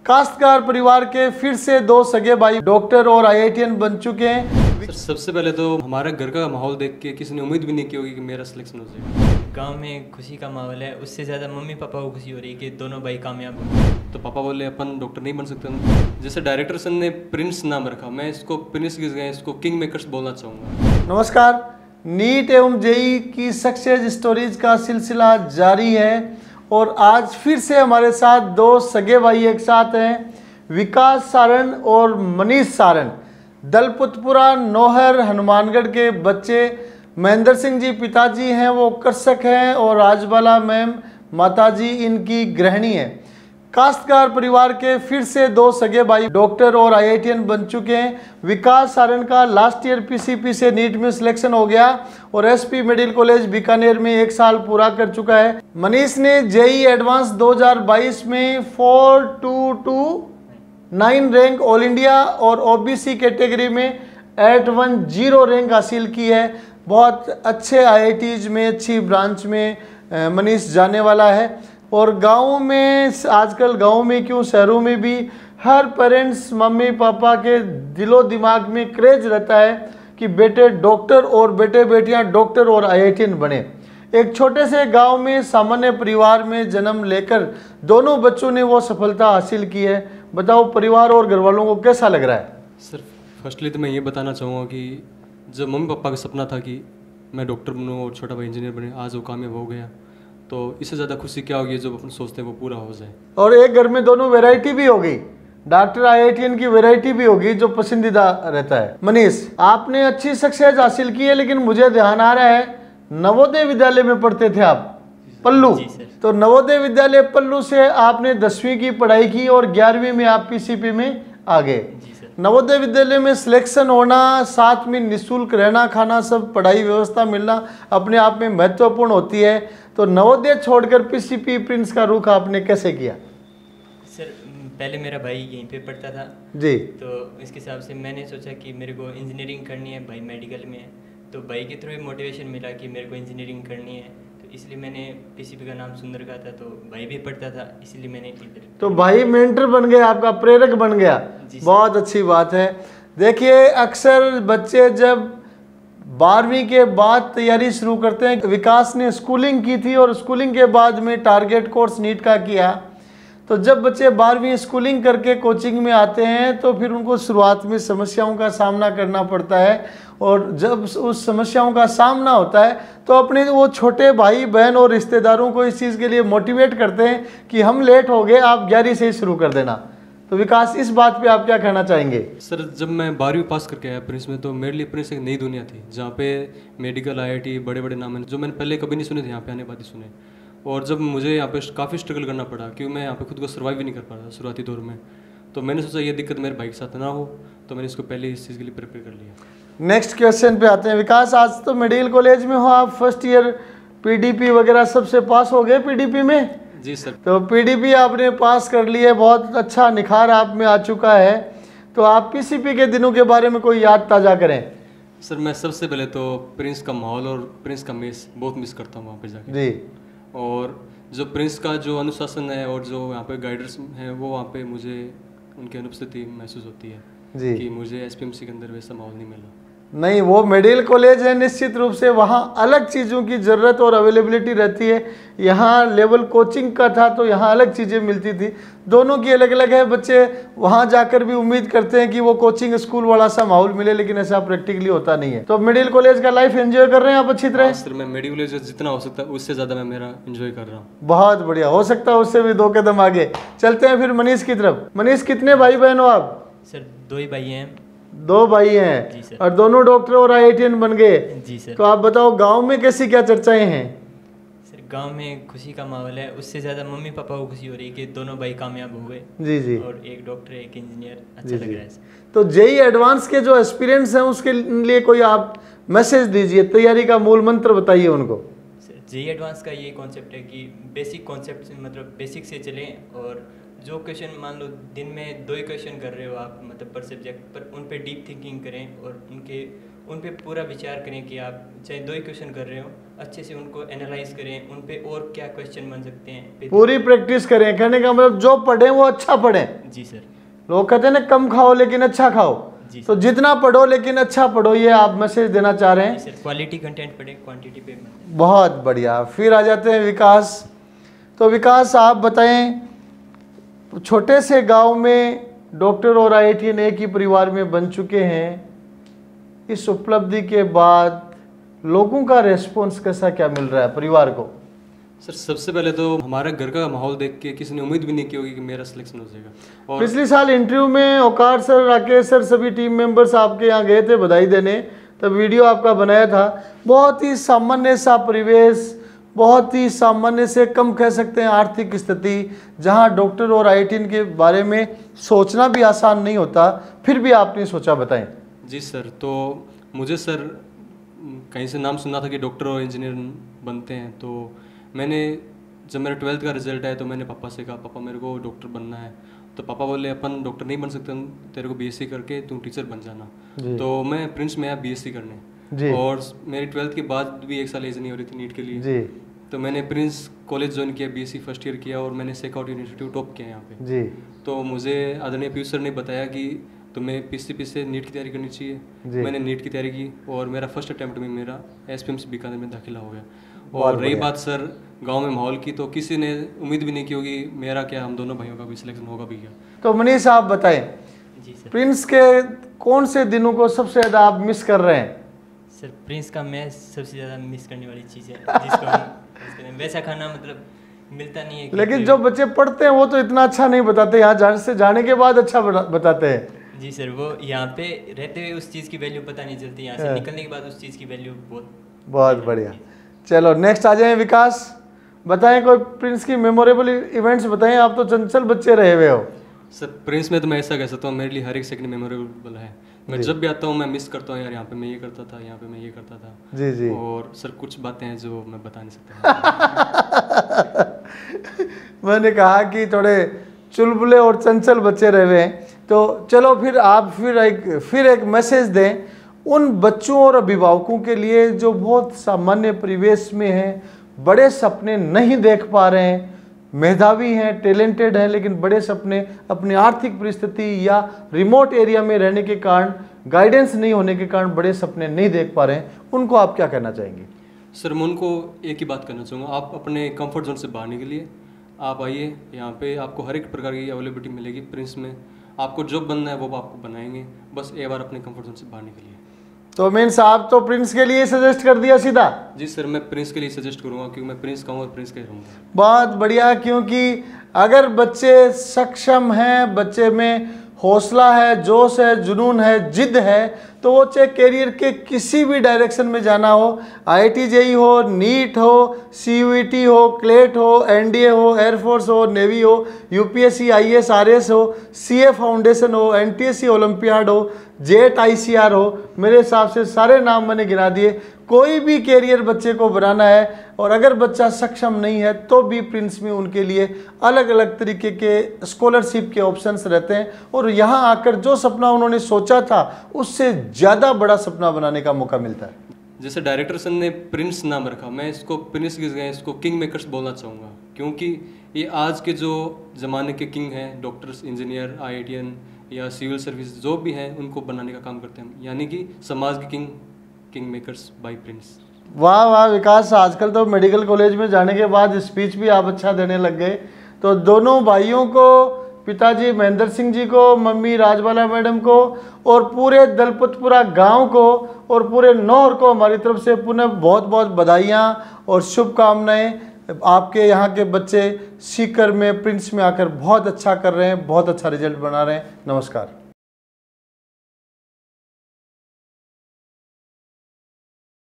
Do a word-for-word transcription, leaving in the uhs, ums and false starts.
काश्तकार परिवार के फिर से दो सगे भाई डॉक्टर और आईआईटीएन बन चुके हैं। सर सबसे पहले तो हमारे घर का माहौल देख के किसी ने उम्मीद भी नहीं की होगी कि मेरा सिलेक्शन हो जाएगा। गांव में खुशी का माहौल है, उससे ज़्यादा मम्मी पापा को खुशी हो रही है कि दोनों भाई कामयाब हो गए। तो पापा बोले अपन डॉक्टर नहीं बन सकते। जैसे डायरेक्टर सर ने प्रिंस नाम रखा, मैं इसको प्रिंस की जगह इसको किंग मेकर्स बोलना चाहूँगा। नमस्कार, नीट एवं जेई की सक्सेस स्टोरीज का सिलसिला जारी है और आज फिर से हमारे साथ दो सगे भाई एक साथ हैं, विकास सारण और मनीष सारण। दलपतपुरा नौहर हनुमानगढ़ के बच्चे। महेंद्र सिंह जी पिताजी हैं, वो कृषक हैं और राजबाला मैम माताजी इनकी गृहिणी है। काश्तकार परिवार के फिर से दो सगे भाई डॉक्टर और आईआईटीएन बन चुके हैं। विकास सारण का लास्ट ईयर पीसीपी से नीट में सिलेक्शन हो गया और एसपी मेडिकल कॉलेज बीकानेर में एक साल पूरा कर चुका है। मनीष ने जेई एडवांस दो हज़ार बाईस में four two two nine rank all India और ओबीसी कैटेगरी में एट वन जीरो रैंक हासिल की है। बहुत अच्छे आईआईटीज में, अच्छी ब्रांच में मनीष जाने वाला है। और गाँव में, आजकल गाँव में क्यों शहरों में भी हर पेरेंट्स मम्मी पापा के दिलो दिमाग में क्रेज रहता है कि बेटे डॉक्टर और बेटे बेटियां डॉक्टर और आईआईटीएन बने। एक छोटे से गांव में सामान्य परिवार में जन्म लेकर दोनों बच्चों ने वो सफलता हासिल की है। बताओ परिवार और घर वालों को कैसा लग रहा है? सर फर्स्टली तो मैं ये बताना चाहूँगा कि जब मम्मी पापा का सपना था कि मैं डॉक्टर बनूँ और छोटा भाई इंजीनियर बने, आज वो कामयाब हो गया, तो इससे ज़्यादा खुशी क्या होगी जो अपन सोचते हैं वो पूरा हो जाए। और एक घर में दोनों वैरायटी भी होगी, डॉक्टर आईआईटीएन की वैरायटी भी होगी जो पसंदीदा रहता है। मनीष, आपने अच्छी सक्सेस हासिल की है, लेकिन मुझे ध्यान आ रहा है नवोदय विद्यालय में पढ़ते थे आप, पल्लू। तो नवोदय विद्यालय पल्लू से आपने दसवीं की पढ़ाई की और ग्यारहवीं में आप पीसीपी में आ गए। नवोदय विद्यालय में सिलेक्शन होना, साथ में निःशुल्क रहना खाना सब पढ़ाई व्यवस्था मिलना अपने आप में महत्वपूर्ण होती है। तो नवोदय छोड़कर पीसीपी प्रिंस का रुख आपने कैसे किया? सर पहले मेरा भाई यहीं पे पढ़ता था जी, तो इसके हिसाब से मैंने सोचा कि मेरे को इंजीनियरिंग करनी है, भाई मेडिकल में है, तो भाई के थ्रू मोटिवेशन मिला कि मेरे को इंजीनियरिंग करनी है, तो इसलिए मैंने पीसीपी का नाम सुंदर का था, तो भाई भी पढ़ता था इसलिए मैंने इधर। तो भाई मेंटर बन गया, आपका प्रेरक बन गया, बहुत अच्छी बात है। देखिए अक्सर बच्चे जब बारहवीं के बाद तैयारी शुरू करते हैं, विकास ने स्कूलिंग की थी और स्कूलिंग के बाद में टारगेट कोर्स नीट का किया, तो जब बच्चे बारहवीं स्कूलिंग करके कोचिंग में आते हैं तो फिर उनको शुरुआत में समस्याओं का सामना करना पड़ता है और जब उस समस्याओं का सामना होता है तो अपने वो छोटे भाई बहन और रिश्तेदारों को इस चीज़ के लिए मोटिवेट करते हैं कि हम लेट हो गए, आप ग्यारहवीं से ही शुरू कर देना। तो विकास, इस बात पे आप क्या कहना चाहेंगे? सर जब मैं बारहवीं पास करके आया प्रिंस में, तो मेरे लिए प्रिंस एक नई दुनिया थी जहाँ पे मेडिकल आईआईटी बड़े बड़े नाम हैं जो मैंने पहले कभी नहीं सुने थे, यहाँ पे आने बाद ही सुने। और जब मुझे यहाँ पे काफ़ी स्ट्रगल करना पड़ा क्योंकि मैं यहाँ पे खुद को सर्वाइव भी नहीं कर पा रहा शुरुआती दौर में, तो मैंने सोचा ये दिक्कत मेरे भाई के साथ ना हो, तो मैंने इसको पहले इस चीज़ के लिए प्रिपेयर कर लिया। नेक्स्ट क्वेश्चन पे आते हैं। विकास, आज तो मेडिकल कॉलेज में हो आप, फर्स्ट ईयर पीडीपी वगैरह सबसे पास हो गए पीडीपी में? जी सर। तो पीडीपी आपने पास कर लिए, बहुत अच्छा निखार आप में आ चुका है। तो आप पीसीपी के दिनों के बारे में कोई याद ताज़ा करें। सर मैं सबसे पहले तो प्रिंस का माहौल और प्रिंस का मेस बहुत मिस करता हूँ वहाँ पे जाके जी। और जो प्रिंस का जो अनुशासन है और जो यहाँ पे गाइडर्स हैं वो वहाँ पे मुझे उनकी अनुपस्थिति महसूस होती है जी कि मुझे एसपीएमसी के अंदर वैसा माहौल नहीं मिला। नहीं, वो मेडिकल कॉलेज है, निश्चित रूप से वहाँ अलग चीज़ों की ज़रूरत और अवेलेबिलिटी रहती है। यहाँ लेवल कोचिंग का था तो यहाँ अलग चीज़ें मिलती थी, दोनों की अलग अलग है। बच्चे वहाँ जाकर भी उम्मीद करते हैं कि वो कोचिंग स्कूल वाला सा माहौल मिले, लेकिन ऐसा प्रैक्टिकली होता नहीं है। तो मेडिकल कॉलेज का लाइफ एंजॉय कर रहे हैं आप अच्छी तरह? सर मैं मेडिकल कॉलेज जितना हो सकता है उससे ज़्यादा मैं मेरा एंजॉय कर रहा हूँ। बहुत बढ़िया, हो सकता है उससे भी दो कदम आगे। चलते हैं फिर मनीष की तरफ। मनीष, कितने भाई बहन हो आप? सर दो ही भाई हैं। दो भाई हैं और दोनों डॉक्टर और आईआईटीएन बन गए। जी सर। तो आप बताओ गांव में कैसी क्या चर्चाएं हैं? सर गांव में खुशी का माहौल है, उससे ज़्यादा मम्मी पापा को खुशी हो रही है कि दोनों भाई कामयाब हो गए। जी जी। और एक डॉक्टर एक इंजीनियर, अच्छा लग रहा है। तो जेई एडवांस के जो एस्पिरेंट्स हैं उसके लिए कोई आप मैसेज दीजिए, तैयारी का मूल मंत्र बताइए उनको। जेई एडवांस का ये कॉन्सेप्ट है कि बेसिक कॉन्सेप्ट से मतलब बेसिक से चलें और जो क्वेश्चन मान लो दिन में दो ही क्वेश्चन कर रहे हो आप मतलब पर सब्जेक्ट पर, उन पे डीप थिंकिंग करें और उनके उन पे पूरा विचार करें कि आप चाहे दो ही क्वेश्चन कर रहे हो, अच्छे से उनको एनालाइज करें, उन पे और क्या क्वेश्चन बन सकते हैं, पूरी प्रैक्टिस करें। कहने का मतलब जो पढ़ें वो अच्छा पढ़ें। जी सर। लोग कहते हैं ना कम खाओ लेकिन अच्छा खाओ, तो जितना पढ़ो लेकिन अच्छा पढ़ो, ये आप मैसेज देना चाह रहे हैं। सर क्वालिटी कंटेंट पढ़े, क्वांटिटी पे मत। बहुत बढ़िया। फिर आ जाते हैं विकास। तो विकास आप बताएं, छोटे से गांव में डॉक्टर और आई आई टी एन एक ही परिवार में बन चुके हैं, इस उपलब्धि के बाद लोगों का रेस्पॉन्स कैसा क्या मिल रहा है परिवार को? सर सबसे पहले तो हमारा घर का माहौल देख के किसी ने उम्मीद भी नहीं की होगी कि मेरा सिलेक्शन हो जाएगा। और पिछले साल इंटरव्यू में औकार सर, राकेश सर, सभी टीम मेंबर्स आपके यहाँ गए थे बधाई देने, तब वीडियो आपका बनाया था। बहुत ही सामान्य सा परिवेश, बहुत ही सामान्य से कम कह सकते हैं आर्थिक स्थिति, जहाँ डॉक्टर और आई आई टी एन के बारे में सोचना भी आसान नहीं होता, फिर भी आपने सोचा, बताएं। जी सर, तो मुझे सर कहीं से नाम सुना था कि डॉक्टर और इंजीनियर बनते हैं, तो मैंने जब मेरा ट्वेल्थ का रिजल्ट आया तो मैंने पापा से कहा, पापा मेरे को डॉक्टर बनना है। तो पापा बोले अपन डॉक्टर नहीं बन सकते, तेरे को बीएससी करके तुम टीचर बन जाना। तो मैं प्रिंस में आया बीएससी करने, और मेरी ट्वेल्थ के बाद भी एक साल एज नहीं हो रही थी नीट के लिए जी। तो मैंने प्रिंस कॉलेज ज्वाइन किया, बीएससी फर्स्ट ईयर किया, और मैंने सेकआउट यूनिवर्सिटी टॉप किया यहाँ पे जी। तो मुझे आदरणीय पीयूष सर ने बताया कि तुम्हें पीसीपी से नीट की तैयारी करनी चाहिए। मैंने नीट की तैयारी की और मेरा फर्स्ट अटेम्प्ट में मेरा एसपीएमसी बीकानेर में दाखिला हो गया। और रही बात सर गांव में माहौल की, तो किसी ने उम्मीद भी नहीं की होगी मेरा क्या, हम दोनों भाइयों का भी सिलेक्शन होगा भी क्या। तो मनीष आप बताएं, जी सर, प्रिंस के कौन से दिनों को सबसे ज़्यादा आप मिस कर रहे हैं? सर प्रिंस का मैं सबसे ज़्यादा मिस करने वाली चीज़ है जिसको हम वैसा खाना मतलब मिलता नहीं है। लेकिन जो बच्चे पढ़ते हैं वो तो इतना अच्छा नहीं बताते, यहाँ जाने से जाने के बाद अच्छा बताते हैं। जी सर, वो यहाँ पे रहते हुए उस चीज़ की वैल्यू पता नहीं चलती, यहाँ से निकलने के बाद उस चीज़ की वैल्यू बहुत बहुत बढ़िया। चलो नेक्स्ट आ जाए विकास, बताएं कोई प्रिंस की मेमोरेबल इवेंट्स बताएं। आप तो चंचल बच्चे रहे हुए हो। सर प्रिंस में तो मैं ऐसा कह सकता हूँ मेरे लिए हर एक सेकंड मेमोरेबल है। मैं जब भी आता हूँ मैं मिस करता हूँ, यार यहाँ पे मैं ये करता था, यहाँ पे मैं ये करता था जी जी। और सर कुछ बातें हैं जो मैं बता नहीं सकता। मैंने कहा कि थोड़े चुलबुले और चंचल बच्चे रहे हुए हैं, तो चलो फिर आप फिर एक फिर एक मैसेज दें उन बच्चों और अभिभावकों के लिए जो बहुत सामान्य परिवेश में हैं, बड़े सपने नहीं देख पा रहे हैं, मेधावी हैं, टैलेंटेड हैं, लेकिन बड़े सपने अपनी आर्थिक परिस्थिति या रिमोट एरिया में रहने के कारण, गाइडेंस नहीं होने के कारण बड़े सपने नहीं देख पा रहे हैं, उनको आप क्या कहना चाहेंगे? सर मैं उनको एक ही बात करना चाहूँगा, आप अपने कंफर्ट जोन से बाहर निकलिए, आप आइए यहाँ पे, आपको हर एक प्रकार की अवेलेबिलिटी मिलेगी प्रिंस में। आपको जो बनना है वो आपको बनाएंगे, बस एक बार अपने कंफर्ट जोन से बाहर निकलिए। तो मीन्स आप तो प्रिंस के लिए सजेस्ट कर दिया सीधा? जी सर, मैं प्रिंस के लिए सजेस्ट करूंगा क्योंकि मैं प्रिंस का हूँ और प्रिंस का ही रहूँगा। बहुत बढ़िया, क्योंकि अगर बच्चे सक्षम हैं, बच्चे में हौसला है, जोश है, जुनून है, जिद है, तो वो चाहे कैरियर के किसी भी डायरेक्शन में जाना हो, आईआईटी जेईई हो, नीट हो, सीयूईटी हो, क्लेट हो, एनडीए हो, एयरफोर्स हो, नेवी हो, यूपीएससी, आईएएस, आरएस हो, सीए फाउंडेशन हो, एनटीएससी ओलंपियाड हो, जेट आईसीआर हो, मेरे हिसाब से सारे नाम मैंने गिना दिए। कोई भी कैरियर बच्चे को बनाना है, और अगर बच्चा सक्षम नहीं है तो भी प्रिंस में उनके लिए अलग अलग तरीके के स्कॉलरशिप के ऑप्शंस रहते हैं, और यहाँ आकर जो सपना उन्होंने सोचा था उससे ज़्यादा बड़ा सपना बनाने का मौका मिलता है। जैसे डायरेक्टर सर ने प्रिंस नाम रखा, मैं इसको प्रिंस की जगह इसको किंग मेकर्स बोलना चाहूँगा, क्योंकि ये आज के जो ज़माने के किंग हैं, डॉक्टर्स, इंजीनियर, आईआईटीएन या सिविल सर्विस जो भी हैं, उनको बनाने का काम करते हैं, यानी कि समाज के king, king makers by prince. वाह वाह विकास, आजकल तो मेडिकल कॉलेज में जाने के बाद स्पीच भी आप अच्छा देने लग गए। तो दोनों भाइयों को, पिताजी महेंद्र सिंह जी को, मम्मी राजबाला मैडम को, और पूरे दलपतपुरा गांव को और पूरे नौर को हमारी तरफ से पुनः बहुत बहुत बधाइयाँ और शुभकामनाएं। आपके यहाँ के बच्चे सीकर में, प्रिंस में आकर बहुत अच्छा कर रहे हैं, बहुत अच्छा रिजल्ट बना रहे हैं। नमस्कार।